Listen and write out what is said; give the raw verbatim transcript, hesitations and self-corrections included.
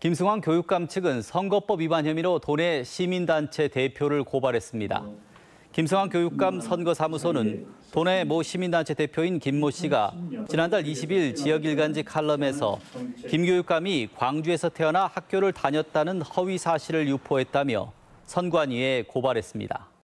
김승환 교육감 측은 선거법 위반 혐의로 도내 시민단체 대표를 고발했습니다. 김승환 교육감 선거사무소는 도내 모 시민단체 대표인 김 모 씨가 지난달 이십 일 지역일간지 칼럼에서 김 교육감이 광주에서 태어나 학교를 다녔다는 허위 사실을 유포했다며 선관위에 고발했습니다.